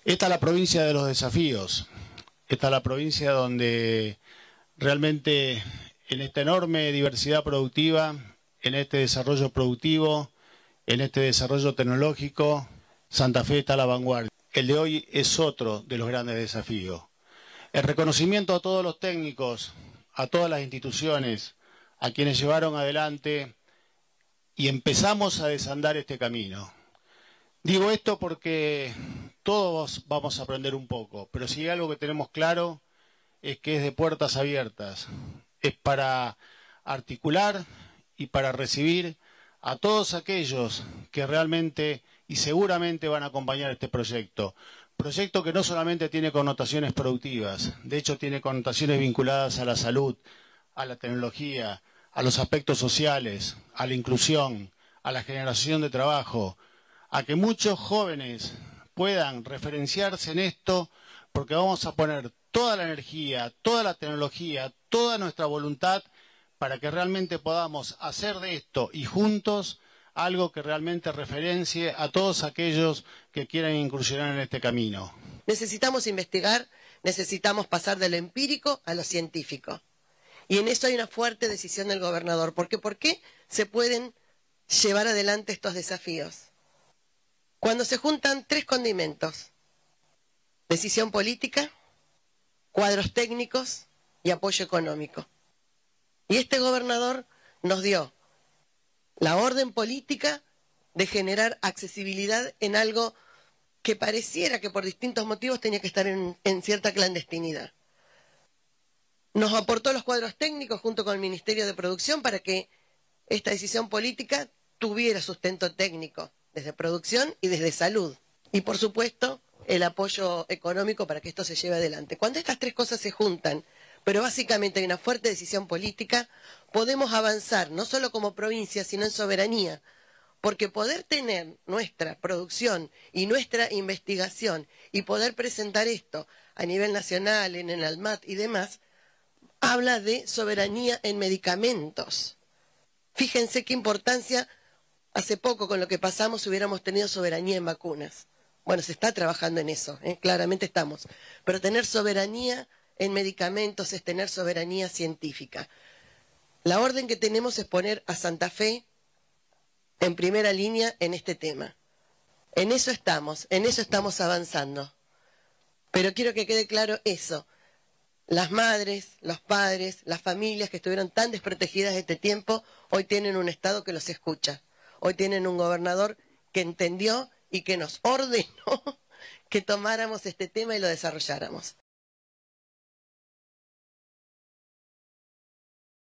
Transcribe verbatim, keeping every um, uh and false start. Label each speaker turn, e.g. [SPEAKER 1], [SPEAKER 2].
[SPEAKER 1] Esta es la provincia de los desafíos. Esta es la provincia donde realmente en esta enorme diversidad productiva, en este desarrollo productivo, en este desarrollo tecnológico, Santa Fe está a la vanguardia. El de hoy es otro de los grandes desafíos. El reconocimiento a todos los técnicos, a todas las instituciones, a quienes llevaron adelante y empezamos a desandar este camino. Digo esto porque todos vamos a aprender un poco, pero si hay algo que tenemos claro es que es de puertas abiertas. Es para articular y para recibir a todos aquellos que realmente y seguramente van a acompañar este proyecto. Proyecto que no solamente tiene connotaciones productivas, de hecho tiene connotaciones vinculadas a la salud, a la tecnología, a los aspectos sociales, a la inclusión, a la generación de trabajo, a que muchos jóvenes puedan referenciarse en esto, porque vamos a poner toda la energía, toda la tecnología, toda nuestra voluntad para que realmente podamos hacer de esto y juntos algo que realmente referencie a todos aquellos que quieran incursionar en este camino.
[SPEAKER 2] Necesitamos investigar, necesitamos pasar de lo empírico a lo científico. Y en eso hay una fuerte decisión del gobernador. Porque ¿por qué se pueden llevar adelante estos desafíos? Cuando se juntan tres condimentos: decisión política, cuadros técnicos y apoyo económico. Y este gobernador nos dio la orden política de generar accesibilidad en algo que pareciera que por distintos motivos tenía que estar en, en cierta clandestinidad. Nos aportó los cuadros técnicos junto con el Ministerio de Producción para que esta decisión política tuviera sustento técnico desde producción y desde salud. Y por supuesto el apoyo económico para que esto se lleve adelante. Cuando estas tres cosas se juntan, pero básicamente hay una fuerte decisión política, podemos avanzar no solo como provincia, sino en soberanía. Porque poder tener nuestra producción y nuestra investigación y poder presentar esto a nivel nacional, en el ALMAT y demás, habla de soberanía en medicamentos. Fíjense qué importancia, hace poco con lo que pasamos hubiéramos tenido soberanía en vacunas. Bueno, se está trabajando en eso, ¿eh? Claramente estamos. Pero tener soberanía en medicamentos es tener soberanía científica. La orden que tenemos es poner a Santa Fe en primera línea en este tema. En eso estamos, en eso estamos avanzando. Pero quiero que quede claro eso. Las madres, los padres, las familias que estuvieron tan desprotegidas este tiempo, hoy tienen un Estado que los escucha. Hoy tienen un gobernador que entendió y que nos ordenó que tomáramos este tema y lo desarrolláramos.